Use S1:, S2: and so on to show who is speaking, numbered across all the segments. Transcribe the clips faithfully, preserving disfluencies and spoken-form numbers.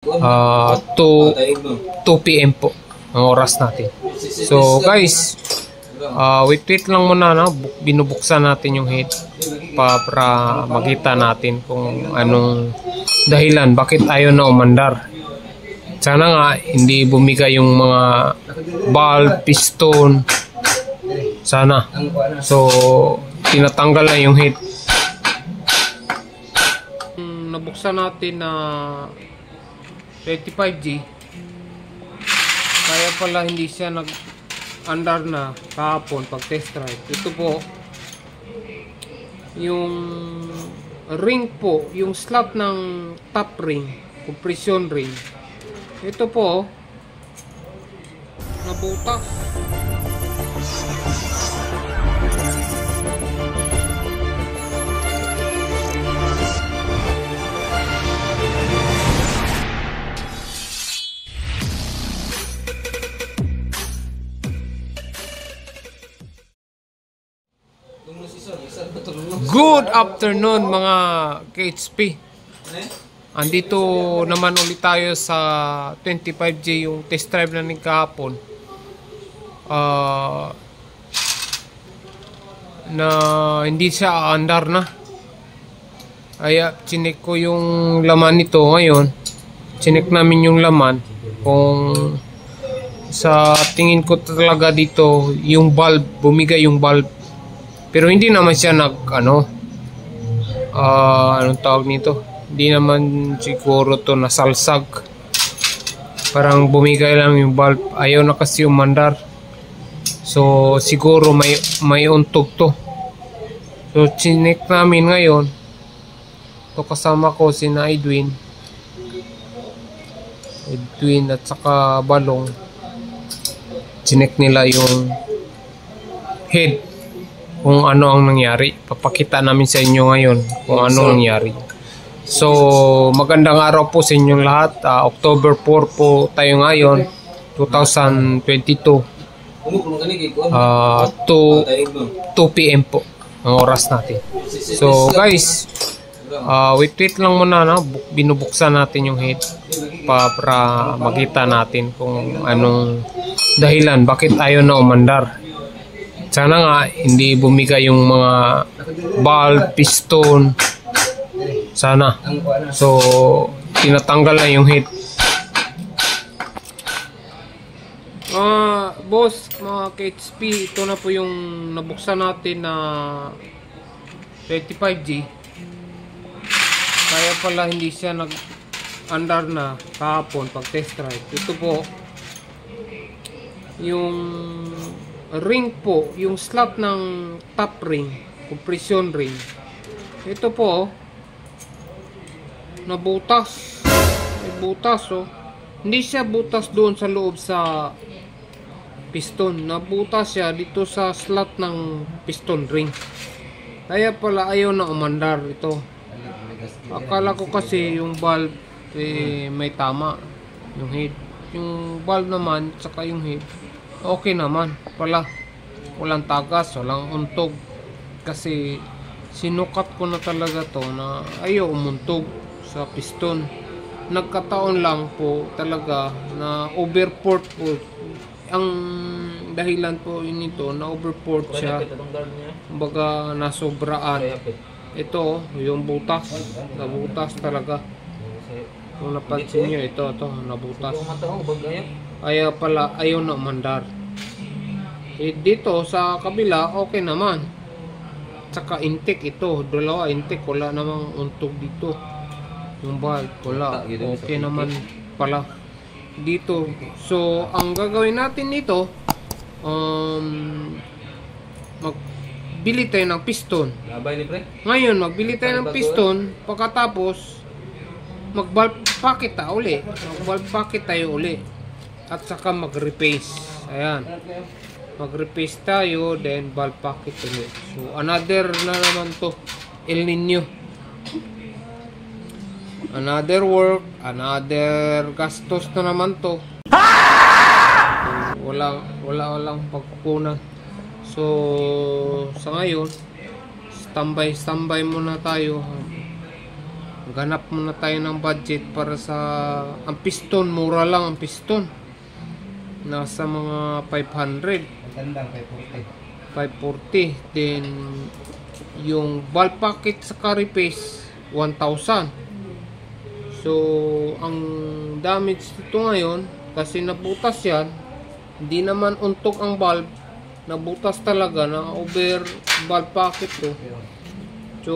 S1: uh, two p m po ang oras natin. So guys, uh, wait wait lang muna, no? Binubuksan natin yung head para makita natin kung anong dahilan bakit ayaw na umandar. Sana nga hindi bumigay yung mga valve, piston. Sana. So tinatanggal na yung head. Nabuksan natin na thirty-five G, kaya pala hindi siya nag-andar na kahapon pag test drive. Ito po yung ring po, yung slot ng top ring, compression ring. Ito po nabutas. Good afternoon mga K H P. Andito naman ulit tayo sa twenty-five G, yung test drive na ng kahapon. Uh, na hindi siya aandar na. Kaya chinek ko yung laman nito ngayon. Chinek namin yung laman kung sa tingin ko talaga dito yung valve, bumigay yung valve. Pero hindi naman siya nag ano uh, anong tawag nito, hindi naman siguro to nasalsag, parang bumigay lang yung valve, ayaw na kasi umandar. So siguro may may untog to. So chinek namin ngayon to, kasama ko si na Edwin Edwin at saka Balong. Chinek nila yung head kung ano ang nangyari. Papakita namin sa inyo ngayon kung ano nangyari. So magandang araw po sa inyong lahat. uh, October four po tayo ngayon, twenty twenty-two. uh, two p m po ang oras natin. So guys, uh, wait wait lang muna, no? Binubuksan natin yung head para makita natin kung anong dahilan bakit ayaw na umandar. Sana nga hindi bumigay yung mga valve, piston. Sana. So tinatanggal na yung head. Uh, boss, mga K H P, ito na po yung nabuksan natin na thirty-five G. Kaya pala hindi siya nag-andar na kahapon pag test drive. Ito po yung ring po, yung slot ng top ring, compression ring. Ito po nabutas. May butas, oh. Hindi siya butas doon sa loob sa piston, nabutas siya dito sa slot ng piston ring. Kaya pala ayaw na umandar ito. Akala ko kasi yung valve eh, may tama, yung head, yung valve naman saka yung head okay naman pala, walang tagas, walang untog. Kasi sinukat ko na talaga to na ayaw umuntog sa piston. Nagkataon lang po talaga na overport po ang dahilan po nito, na overport siya, kumbaga nasobraan. Ito yung butas, nabutas talaga. Kung napansin nyo, ito, ito, nabutas. Kaya pala ayaw na umandar. Eh, dito sa kabila okay naman. Tsaka intake ito, dalawa intake, wala namang untog dito. Yung valve, wala, okay naman pala dito. So ang gagawin natin dito, um, magbili tayo ng piston. Ngayon magbili tayo ng piston, pagkatapos mag valve packet tayo uli, mag valve packet tayo uli, at saka mag replace. Ayan, mag replace tayo, then valve packet ulit. So another na naman to, El Nino, another work, another gastos na naman to. So, wala wala walang pagkukunan. So sa ngayon standby standby muna tayo. Maghanap muna tayo ng budget para sa ang piston, mura lang ang piston. Nasa mga five hundred.
S2: Tandang kay forty.
S1: five forty. Then yung valve packet sa carry pace one thousand. So ang damage dito ngayon kasi nabutas yan, hindi naman untok ang valve, nabutas talaga, na over valve packet to. So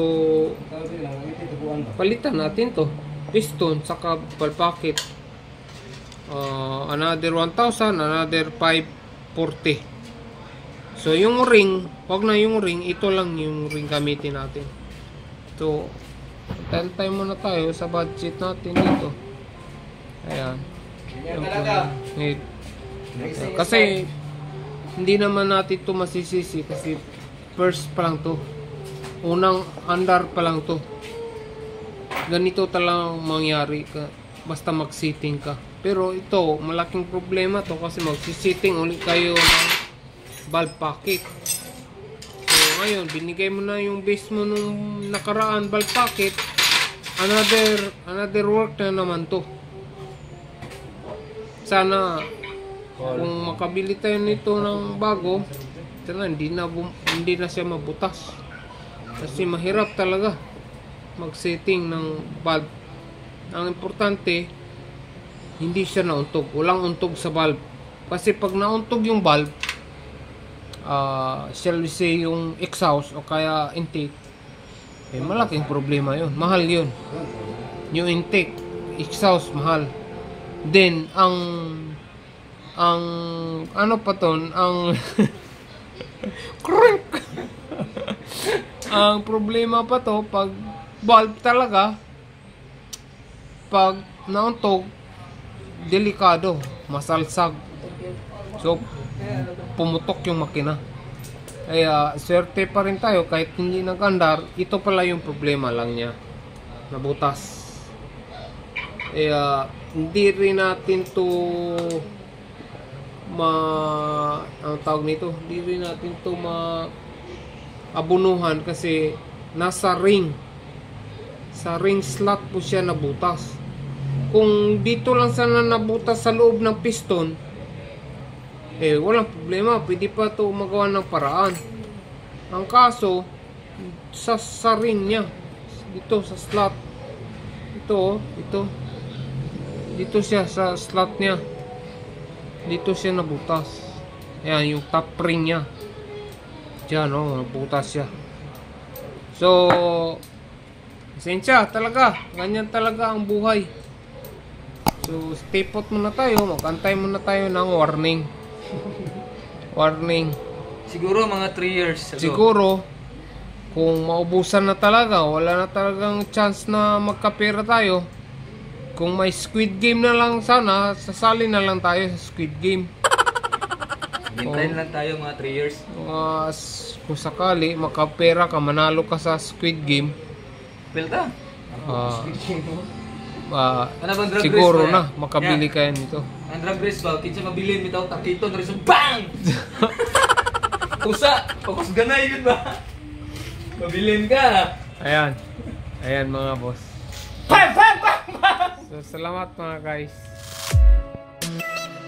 S1: palitan natin to, piston saka valve packet. uh, another one thousand, another five forty. So yung ring, wag na yung ring, ito lang yung ring gamitin natin. So tantay muna tayo sa budget natin dito. Ayan. Ayan. Kasi hindi naman natin to masisisi kasi first pa lang to, unang andar pa lang to. Ganito talagang mangyari ka basta mag-sitting ka. Pero ito malaking problema to kasi mag-sitting ulit kayo ng valve packet. So ngayon binigay mo na yung base mo nung nakaraan valve packet, another another work na naman to. Sana kung makabili tayo nito ng bago, sana hindi na hindi na siya mabutas. Kasi mahirap talaga mag-setting ng valve. Ang importante hindi siya nauntog, walang untog sa valve. Kasi pag nauntog yung valve, uh, shall we say yung exhaust o kaya intake, eh malaking problema yun, mahal yun. Yung intake, exhaust, mahal. Then ang ang ano pa ton, ang crank. Ang problema pa to pag valve talaga, pag nauntog, delikado, masalsag. So pumutok yung makina. Kaya swerte pa rin tayo kahit hindi nag-andar. Ito pala yung problema lang niya, nabutas. Kaya hindi rin natin to ma ang tawag nito, hindi rin natin to ma abunuhan kasi nasa ring, sa ring slot po siya nabutas. Kung dito lang sana nabutas sa loob ng piston, eh walang problema, pwede pa to magawa ng paraan. Ang kaso sa, sa ring niya, dito sa slot, ito ito dito siya sa slot niya, dito siya nabutas. Ayan yung top ring niya dyan, oh, nabutas siya. So esensya talaga, ganyan talaga ang buhay. So stay put muna tayo, magantay muna tayo ng warning. Warning.
S2: Siguro mga three years ago.
S1: Siguro kung maubusan na talaga, wala na talagang chance na magkapera tayo. Kung may Squid Game na lang sana, sasali na lang tayo sa Squid Game.
S2: Hintayin lang tayo mga three years.
S1: Uh, kung sakali makapera ka, manalo ka sa Squid Game,
S2: Pilta.
S1: uh, uh,
S2: Ano bang drug
S1: siguro
S2: race
S1: na
S2: ba?
S1: makabili
S2: Yeah.
S1: kayo nito.
S2: Ang drag race ba? Kinsa mabilin bitaw takito na rin sa bang! Usa! Focus ganay yun ba? Mabilin ka!
S1: Ayan. Ayan mga boss.
S2: Bang! Bang! Bang! Bang!
S1: So salamat mga guys.